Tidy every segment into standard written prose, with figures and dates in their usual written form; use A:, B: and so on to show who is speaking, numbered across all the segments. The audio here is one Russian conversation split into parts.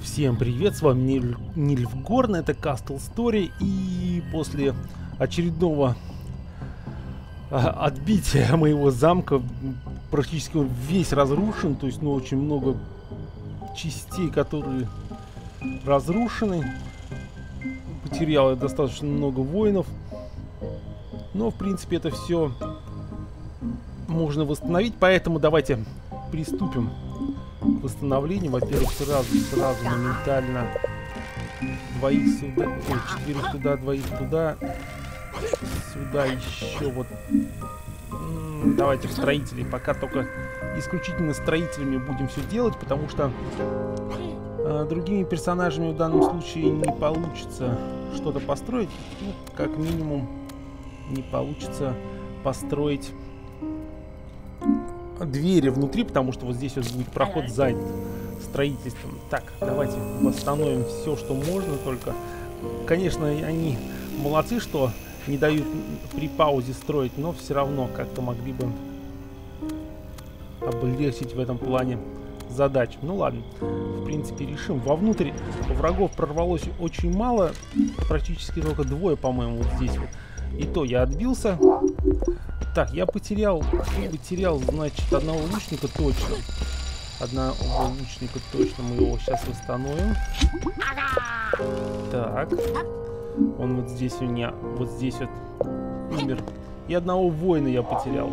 A: Всем привет, с вами Нильфгорн, это Castle Story, и после очередного отбития моего замка практически он весь разрушен, то есть очень много частей, которые разрушены. Потерял я достаточно много воинов, но в принципе это все можно восстановить, поэтому давайте приступим к восстановлению. Во-первых, сразу моментально двоих сюда, четверых туда, двоих туда, сюда еще вот. Давайте в строителей, пока только исключительно строителями будем все делать, потому что другими персонажами в данном случае не получится что-то построить. Ну, как минимум не получится построить двери внутри, потому что вот здесь вот будет проход занят строительством. Так, давайте восстановим все, что можно, только, конечно, они молодцы, что не дают при паузе строить, но все равно как-то могли бы облегчить в этом плане задачу. Ну ладно, в принципе решим. Вовнутрь врагов прорвалось очень мало, практически только двое, по-моему, вот здесь вот. И то я отбился. Так, я потерял, значит, одного лучника точно. Одного лучника точно, мы его сейчас восстановим. Так. Он вот здесь у меня, вот здесь вот умер. И одного воина я потерял.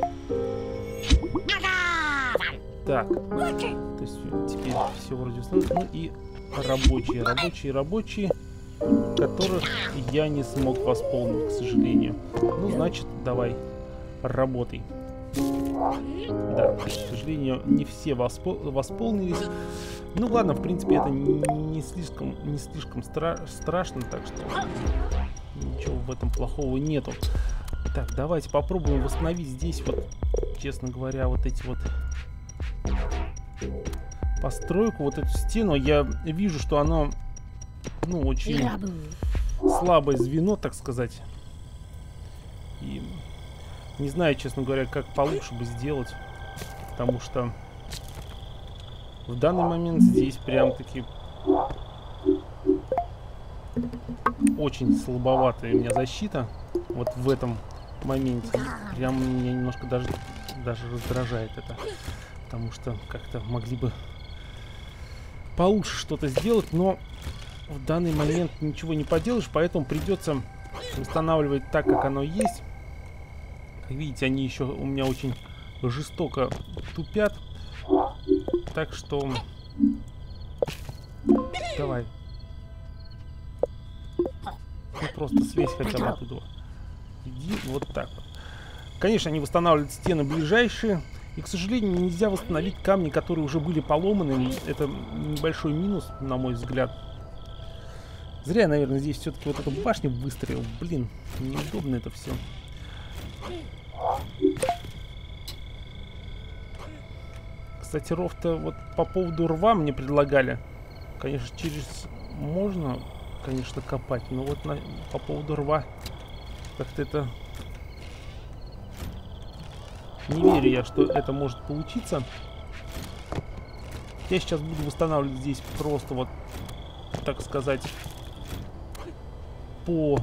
A: Так. То есть теперь все вроде восстановлено. Ну и рабочие, которых я не смог восполнить, к сожалению. Ну, значит, давай, работай. Да, к сожалению, не все восполнились. Ну ладно, в принципе, это не слишком страшно, так что ничего в этом плохого нету. Так, давайте попробуем восстановить здесь вот, честно говоря, вот эти вот постройку, вот эту стену. Я вижу, что оно, ну, очень слабое звено, так сказать. И не знаю, честно говоря, как получше бы сделать, потому что в данный момент здесь прям-таки очень слабоватая у меня защита. Вот в этом моменте прям меня немножко даже раздражает это, потому что как-то могли бы получше что-то сделать, но в данный момент ничего не поделаешь, поэтому придется устанавливать так, как оно есть. Как видите, они еще у меня очень жестоко тупят. Так что давай. Ну, просто слезь хотя бы оттуда. Иди вот так вот. Конечно, они восстанавливают стены ближайшие. И, к сожалению, нельзя восстановить камни, которые уже были поломаны. Это небольшой минус, на мой взгляд. Зря, наверное, здесь все-таки вот эта башня выстрелил. Блин, неудобно это все. Кстати, ров-то вот по поводу рва мне предлагали. Конечно, через можно, конечно, копать, но вот по поводу рва как-то это... Не верю я, что это может получиться. Я сейчас буду восстанавливать здесь просто вот, так сказать, по...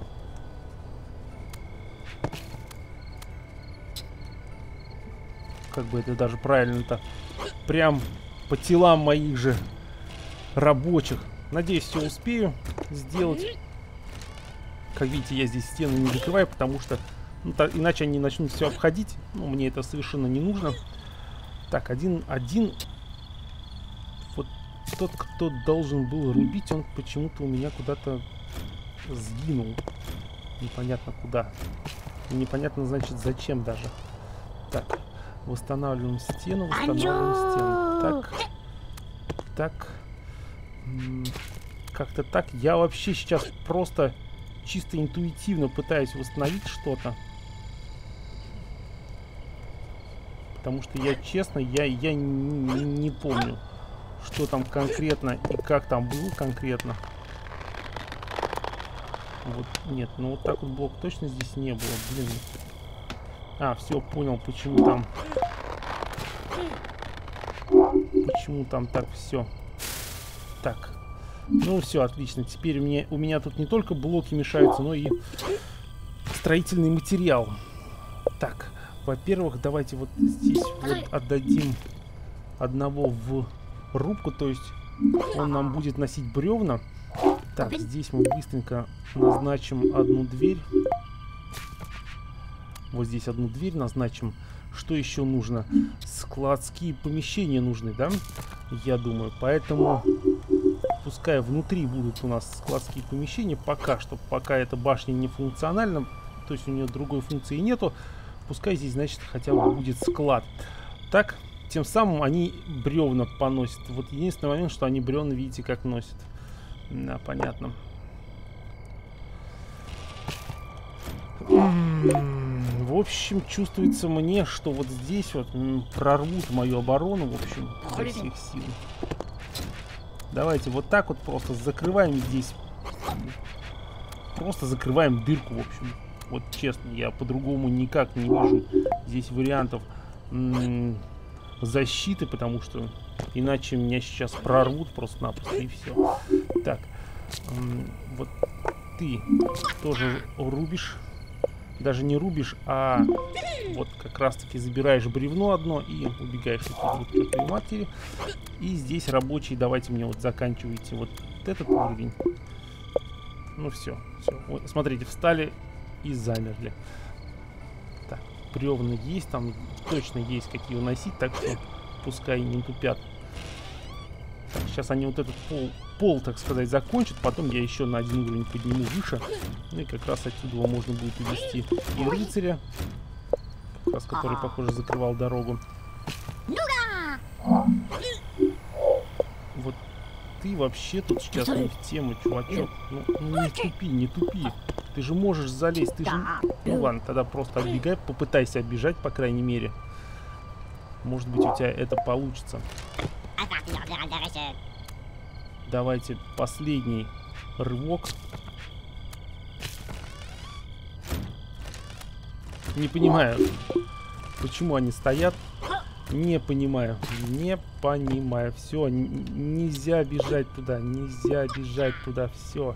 A: Как бы это даже правильно-то? Прям по телам моих же рабочих. Надеюсь, все успею сделать. Как видите, я здесь стены не закрываю, потому что иначе они начнут все обходить. Ну, мне это совершенно не нужно. Так, один. Вот тот, кто должен был рубить, он почему-то у меня куда-то сгинул. Непонятно куда. Непонятно, значит, зачем даже. Так. Восстанавливаем стену, Так. Как-то так. Я вообще сейчас просто чисто интуитивно пытаюсь восстановить что-то. Потому что я, честно, я не помню, что там конкретно и как там было конкретно. Вот, нет, ну вот так вот блок точно здесь не было, блин. А, все, понял, почему там так все. Так, Ну все, отлично. Теперь у меня тут не только блоки мешаются, но и строительный материал. Так, во-первых, давайте вот здесь вот отдадим одного в рубку, то есть он нам будет носить бревна. Так, здесь мы быстренько назначим одну дверь. Вот здесь одну дверь назначим. Что еще нужно? Складские помещения нужны, да? Я думаю. Поэтому пускай внутри будут у нас складские помещения. Пока что, пока эта башня не функциональна, то есть у нее другой функции нету, пускай здесь, значит, хотя бы будет склад. Так, тем самым они бревна поносят. Вот единственный момент, что они бревна, видите, как носят. Да, понятно. В общем, чувствуется мне, что вот здесь вот прорвут мою оборону, в общем, изо всех сил. Давайте вот так вот просто закрываем здесь. Просто закрываем дырку, в общем. Вот честно, я по-другому никак не вижу здесь вариантов защиты, потому что иначе меня сейчас прорвут просто-напросто, и все. Так, вот ты тоже рубишь. Даже не рубишь, а вот как раз-таки забираешь бревно одно и убегаешь от этой матери. И здесь рабочие, давайте мне вот заканчивайте вот этот уровень. Ну все, все. Вот, смотрите, встали и замерли. Так, бревна есть, там точно есть какие уносить, так что пускай не тупят. Так, сейчас они вот этот пол, так сказать, закончат. Потом я еще на один уровень подниму выше. Ну и как раз отсюда можно будет увести и рыцаря, как раз который, похоже, закрывал дорогу. Вот ты вообще тут сейчас не в тему, чувачок. Ну не тупи, не тупи. Ты же можешь залезть, ты же... Ну ладно, тогда просто отбегай, попытайся оббежать, по крайней мере. Может быть, у тебя это получится. Давайте последний рывок. Не понимаю, почему они стоят. Не понимаю. Не понимаю. Все, нельзя бежать туда. Нельзя бежать туда. Все.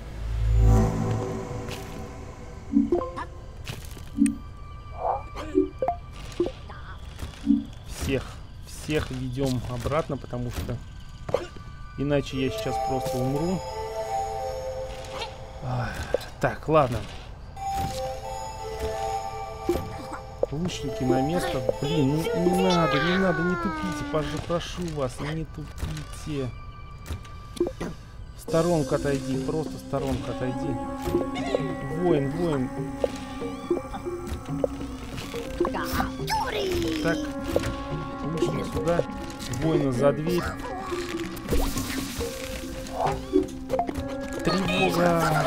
A: Всех ведем обратно, потому что иначе я сейчас просто умру. Так, ладно. Лучники на место. Блин, не надо, не тупите. Прошу вас, не тупите. В сторонку отойди, просто в сторонку отойди. Воин. Так, лучник сюда. Воина за дверь. Тревога!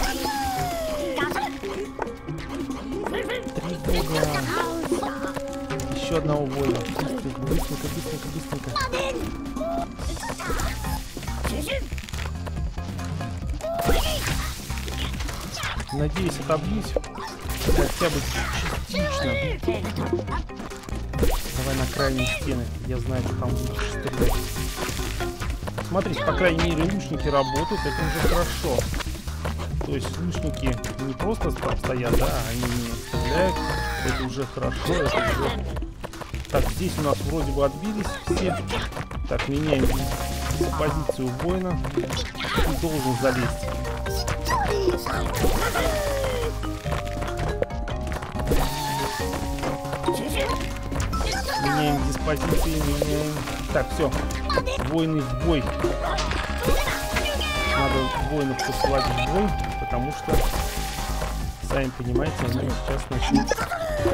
A: Еще одного воина. Быстренько. Надеюсь, отобьюсь. Хотя бы частично. Давай на крайние стены. Я знаю, что там будешь стрелять. Смотрите, по крайней мере, лучники работают. Это уже хорошо. То есть лучники не просто стоят, да, они не стреляют. Это уже хорошо. Это уже... Так, здесь у нас вроде бы отбились все. Так, меняем позицию воина. Он должен залезть. Меняем диспозиции, меняем. Так, все. Воины в бой. Надо воинов посылать в бой, потому что, сами понимаете, они сейчас начнут.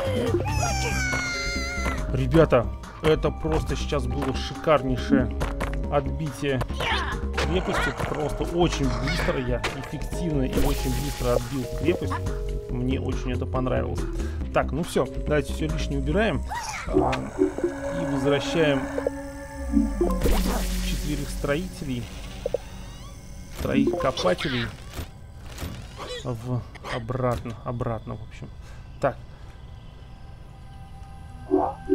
A: Ребята, это просто сейчас было шикарнейшее отбитие крепости. Просто очень быстро я, эффективно и очень быстро отбил крепость. Мне очень это понравилось. Так, ну все, давайте все лишнее убираем. И возвращаем 4 строителей, 3 копателей обратно, в общем. Так.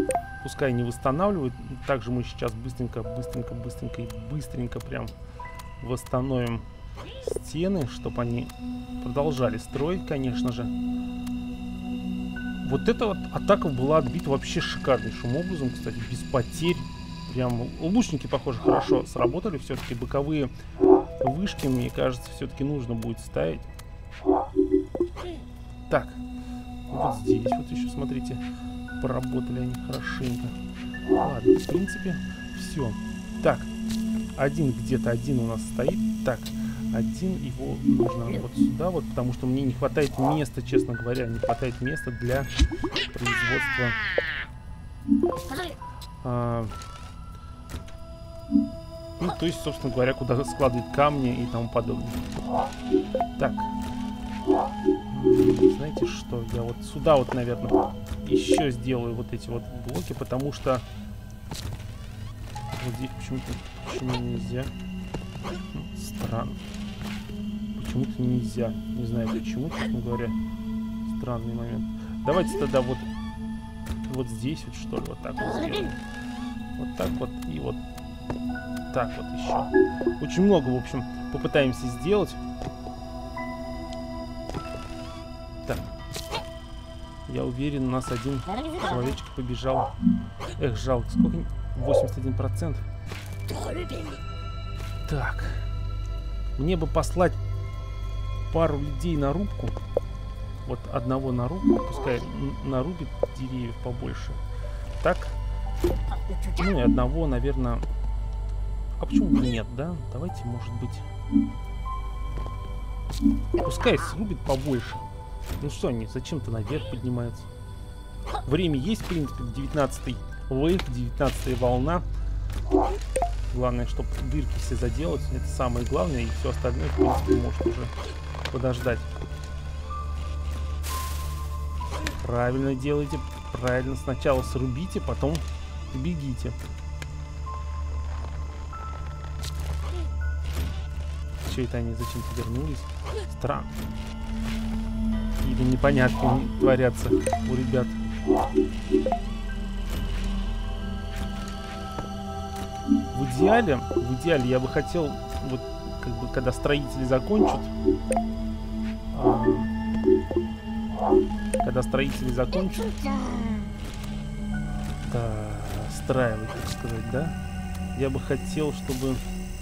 A: Пускай не восстанавливают. Также мы сейчас быстренько прям восстановим стены, чтобы они продолжали строить, конечно же. Вот эта вот атака была отбита вообще шикарнейшим образом, кстати, без потерь. Прям лучники, похоже, хорошо сработали. Все-таки боковые вышки, мне кажется, все-таки нужно будет ставить. Так, вот здесь вот еще, смотрите, поработали они хорошенько. Ладно, в принципе, все. Так, один где-то, один у нас стоит. Так, один, его нужно вот сюда вот, потому что мне не хватает места, честно говоря, не хватает места для производства ну, то есть, собственно говоря, куда складывать камни и тому подобное. Так, знаете что, я вот сюда вот, наверное, еще сделаю вот эти вот блоки, потому что вот здесь почему нельзя. Странно. Почему-то нельзя. Не знаю почему, честно говоря. Странный момент. Давайте тогда вот здесь вот, что ли, вот так вот сделаем. Вот так вот и вот так вот еще. Очень много, в общем, попытаемся сделать. Так. Я уверен, у нас один человечек побежал. Эх, жалко. Сколько? 81%. Так. Мне бы послать пару людей на рубку. Вот одного на рубку. Пускай нарубит деревьев побольше. Так. Ну и одного, наверное... А почему бы нет, да? Давайте, может быть... Пускай срубит побольше. Ну что они, зачем-то наверх поднимаются? Время есть, в принципе, 19-й вейв, 19-я волна. Главное, чтобы дырки все заделать. Это самое главное. И все остальное, в принципе, может уже подождать. Правильно делаете. Правильно. Сначала срубите, потом бегите. Че это они зачем-то вернулись? Странно. Или непонятно творятся у ребят. В идеале я бы хотел, вот как бы когда строители закончат, страивать, так сказать, да, я бы хотел, чтобы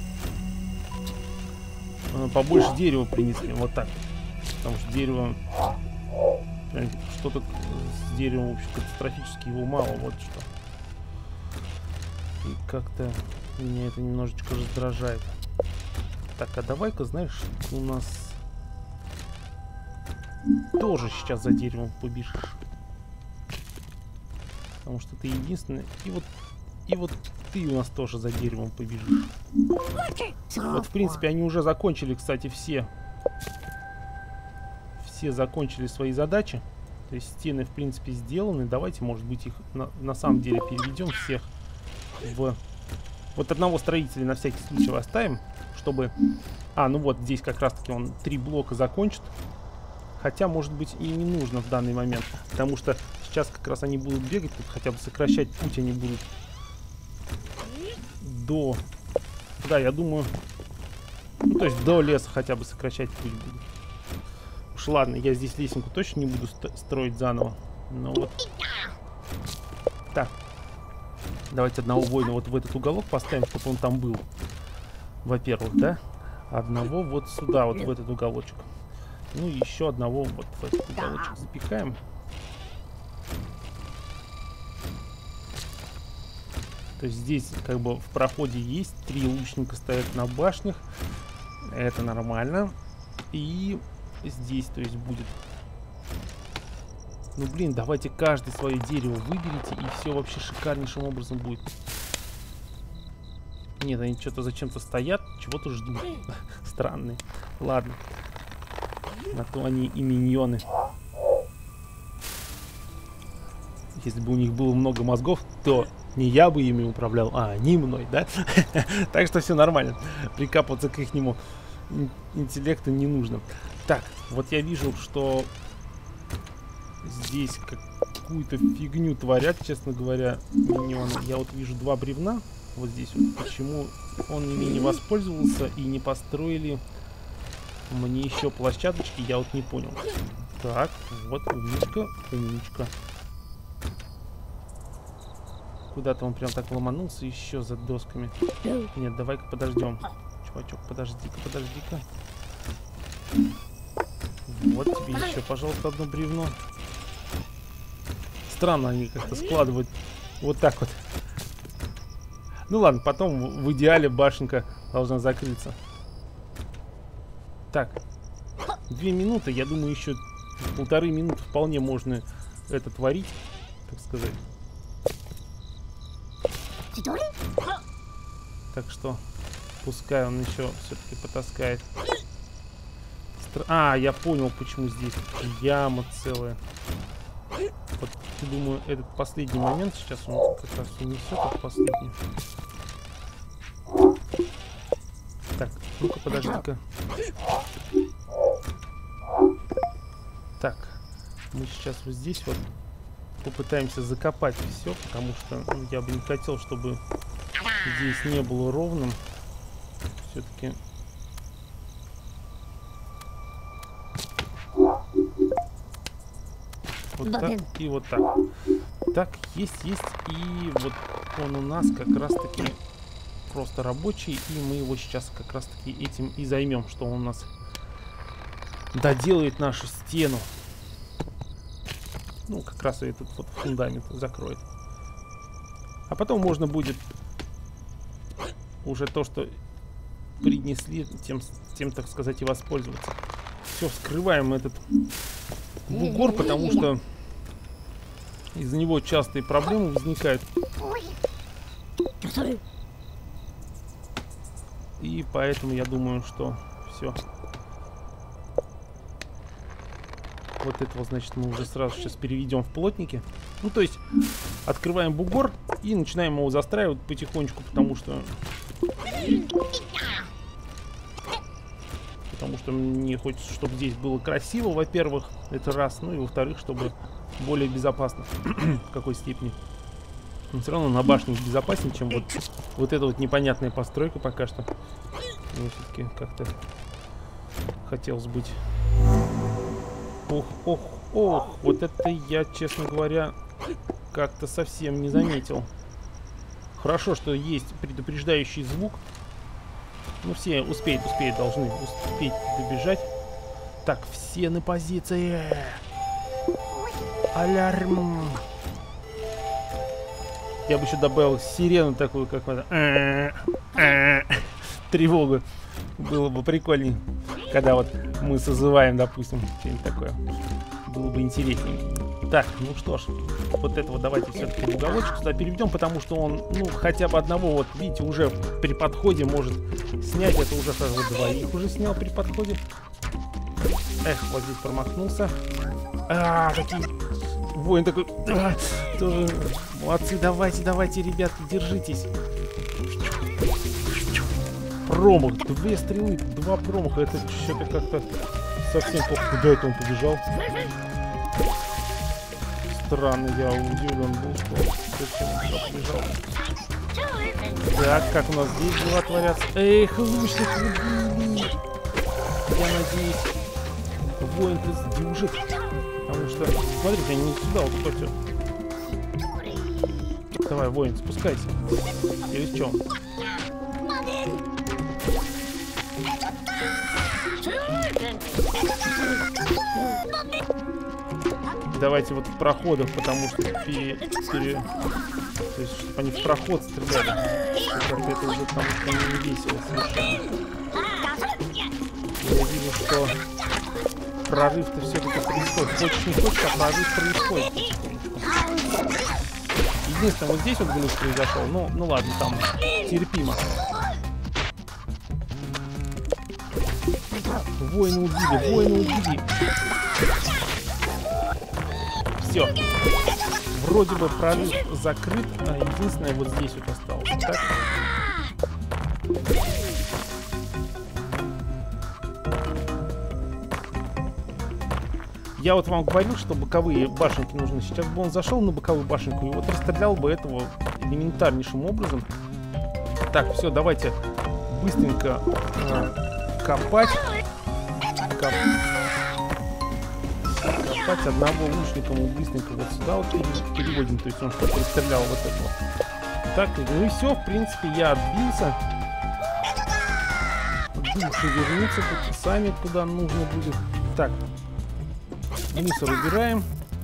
A: побольше дерева принесли, вот так, потому что дерево, что-то с деревом, в общем, катастрофически его мало, вот что. И как-то меня это немножечко раздражает. Так, а давай-ка, знаешь, у нас тоже сейчас за деревом побежишь. Потому что ты единственный. И вот ты у нас тоже за деревом побежишь. Вот, в принципе, они уже закончили, кстати, все закончили свои задачи. То есть стены, в принципе, сделаны. Давайте, может быть, их на самом деле переведем всех в... Вот одного строителя на всякий случай оставим, чтобы... А, ну вот, здесь как раз-таки он 3 блока закончит. Хотя, может быть, и не нужно в данный момент. Потому что сейчас как раз они будут бегать, тут хотя бы сокращать путь они будут до... Да, я думаю... Ну, то есть до леса хотя бы сокращать путь будут. Уж ладно, я здесь лесенку точно не буду строить заново. Но вот... Так. Давайте одного воина вот в этот уголок поставим, чтобы он там был. Во-первых, да? Одного вот сюда, вот в этот уголочек. Ну и еще одного вот в этот уголочек запихаем. То есть здесь как бы в проходе есть 3 лучника стоят на башнях. Это нормально. И здесь, то есть, будет... Ну, блин, давайте каждый свое дерево выберите, и все вообще шикарнейшим образом будет. Нет, они что-то зачем-то стоят, чего-то ждут. Странные. Ладно. На то они и миньоны. Если бы у них было много мозгов, то не я бы ими управлял, а они мной, да? Так что все нормально. Прикапываться к ихнему интеллекту не нужно. Так, вот я вижу, что здесь какую-то фигню творят, честно говоря, миньоны. Я вот вижу 2 бревна. Вот здесь вот. Почему он ими не воспользовался и не построили мне еще площадочки, я вот не понял. Так, вот, умничка, умничка. Куда-то он прям так ломанулся еще за досками. Нет, давай-ка подождем. Чувачок, подожди-ка, подожди-ка. Вот тебе еще, пожалуйста, одно бревно. Странно они как-то складывают вот так вот. Ну ладно, потом в идеале башенка должна закрыться. Так, 2 минуты, я думаю, еще 1,5 минуты вполне можно это творить, так сказать. Так что пускай он еще все-таки потаскает. Я понял, почему здесь яма целая. Вот, думаю, этот последний момент сейчас он как раз унесет, этот последний. Так, ну-ка, подожди-ка. Так, мы сейчас вот здесь вот попытаемся закопать все, потому что я бы не хотел, чтобы здесь не было ровным. Все-таки... Вот так и вот так. Так, есть. И вот он у нас как раз-таки просто рабочий. И мы его сейчас как раз-таки этим и займем, что он у нас доделает нашу стену. Ну, как раз и этот вот фундамент закроет. А потом можно будет уже то, что принесли, тем, так сказать, и воспользоваться. Все, вскрываем этот бугор, потому что из-за него частые проблемы возникают. И поэтому я думаю, что все. Вот этого, значит, мы уже сразу сейчас переведем в плотники. Ну, то есть, открываем бугор и начинаем его застраивать потихонечку, потому что мне хочется, чтобы здесь было красиво, во-первых, это раз, ну и во-вторых, чтобы более безопасно в какой степени. Но все равно на башне безопаснее, чем вот эта вот непонятная постройка пока что. Мне все-таки как-то хотелось быть. Ох, вот это я, честно говоря, как-то совсем не заметил. Хорошо, что есть предупреждающий звук. Ну, все успеют, должны успеть добежать. Так, все на позиции. Алярм. Я бы еще добавил сирену такую, как тревогу. Было бы прикольней, когда вот мы созываем, допустим, что-нибудь такое. Было бы интереснее. Так, ну что ж, вот этого давайте все-таки в уголочек сюда переведем, потому что он, ну, хотя бы одного, вот видите, уже при подходе может снять. Это уже сразу двоих уже снял при подходе. Эх, вот здесь промахнулся. Такие... Воин такой... тоже... Молодцы, давайте, ребятки, держитесь. Промах, 2 стрелы, 2 промаха. Это что-то как-то совсем плохо. Куда это он побежал? Странно, я удивлен был, что зачем он туда побежал. Так, как у нас здесь дела творятся? Эх, лучник, я надеюсь, воин-то сдюжит. Потому что, смотрите, они не сюда вот хотят. Давай, воин, спускайся. Или в чем? Давайте вот в проходах, потому что то есть, чтобы они в проход стреляли. Как-то это уже там не весело совершенно. Я вижу, что прорыв-то все-таки происходит. Хочешь не хочешь, а прорыв происходит. Единственное, вот здесь вот глюк произошел. Ну ладно, там терпимо. Воины убили. Все. Вроде бы прорыв закрыт, а единственное вот здесь вот осталось. Так? Я вот вам говорил, что боковые башенки нужны. Сейчас бы он зашел на боковую башенку и вот расстрелял бы этого элементарнейшим образом. Так, все, давайте быстренько копать. Копать одного лучника мы быстренько вот сюда вот переводим. То есть он что-то стрелял вот это вот. Так, ну и все, в принципе, я отбился. Души вернутся тут сами, куда нужно будет. Так, мусор убираем.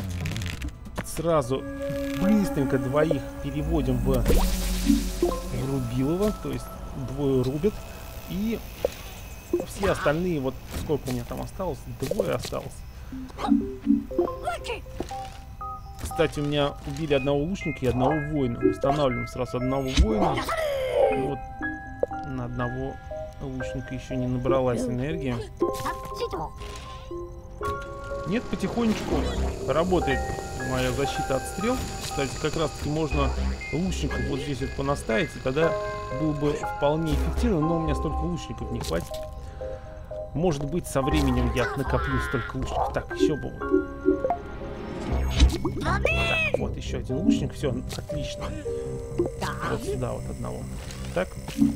A: Сразу быстренько двоих переводим в Рубилова. То есть двое рубят. И все остальные, вот сколько у меня там осталось? Двое осталось. Кстати, у меня убили одного лучника и одного воина. Устанавливаем сразу одного воина. Вот на одного лучника еще не набралась энергия. Нет, потихонечку работает моя защита от стрел. Кстати, как раз таки можно лучников вот здесь вот понаставить, и тогда было бы вполне эффективно, но у меня столько лучников не хватит. Может быть, со временем я накоплю столько лучников. Так, еще бы. Так, вот еще один лучник. Все, отлично. Вот сюда вот одного. Так.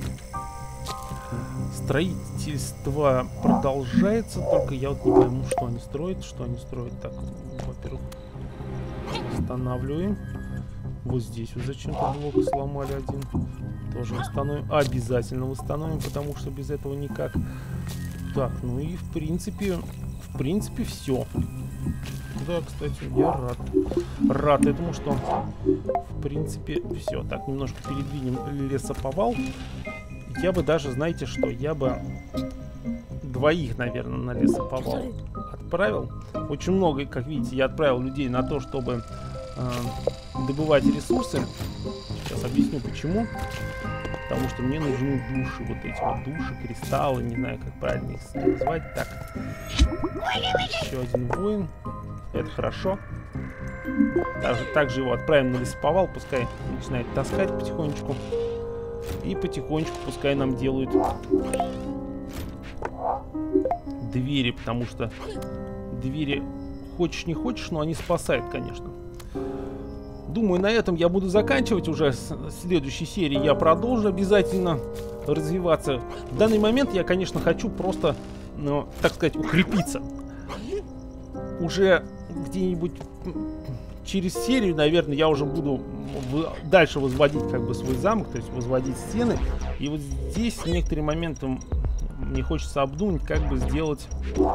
A: Строительство продолжается, только я вот не пойму, что они строят. Так, во-первых, восстанавливаем. Вот здесь вот зачем-то блок сломали один. Тоже восстановим. Обязательно восстановим, потому что без этого никак. Так, ну и в принципе все. Да, кстати, я рад этому, что в принципе все. Так, немножко передвинем лесоповал. Я бы даже, знаете что, я бы двоих, наверное, на лесоповал отправил. Очень много, как видите, я отправил людей на то, чтобы добывать ресурсы. Сейчас объясню почему. Потому что мне нужны души, вот эти вот души, кристаллы, не знаю, как правильно их назвать. Так, еще один воин, это хорошо. Также его отправим на лесоповал, пускай начинает таскать потихонечку. И потихонечку пускай нам делают двери, потому что двери, хочешь не хочешь, но они спасают, конечно. Думаю, на этом я буду заканчивать уже. С следующей серии я продолжу обязательно развиваться. В данный момент я, конечно, хочу просто, ну, так сказать, укрепиться. Уже где-нибудь через серию, наверное, я уже буду дальше возводить как бы свой замок, то есть возводить стены. И вот здесь некоторые моменты мне хочется обдумать, как бы сделать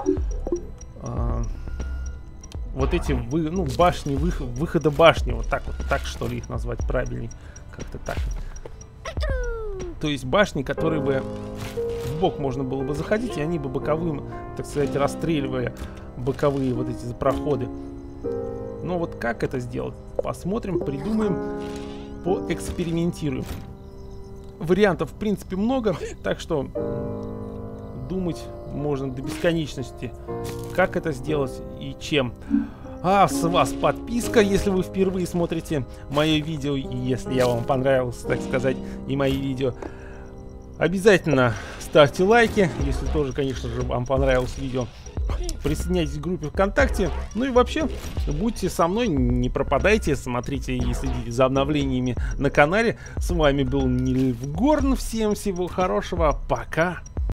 A: вот эти башни, выхода башни, вот так что ли их назвать правильней, как-то так. То есть башни, которые бы в бок можно было бы заходить, и они бы боковым, так сказать, расстреливая боковые вот эти проходы. Но вот как это сделать? Посмотрим, придумаем, поэкспериментируем. Вариантов, в принципе, много, так что думать можно до бесконечности, как это сделать и чем. А с вас подписка, если вы впервые смотрите мое видео, и если я вам понравился, так сказать, и мои видео. Обязательно ставьте лайки, если тоже, конечно же, вам понравилось видео. Присоединяйтесь к группе ВКонтакте. Ну и вообще, будьте со мной, не пропадайте, смотрите и следите за обновлениями на канале. С вами был Нильфгорн, всем всего хорошего, пока!